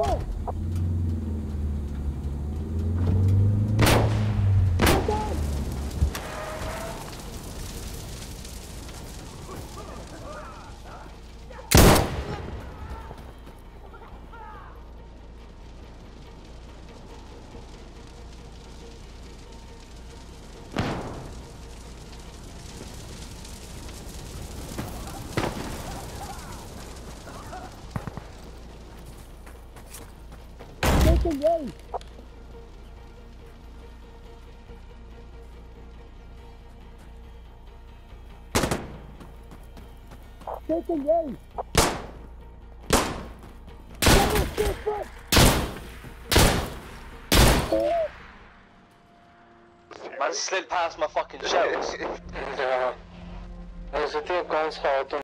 go! Taking A. Taking A. Man slid past my fucking shells. Yeah. There's a few guns out.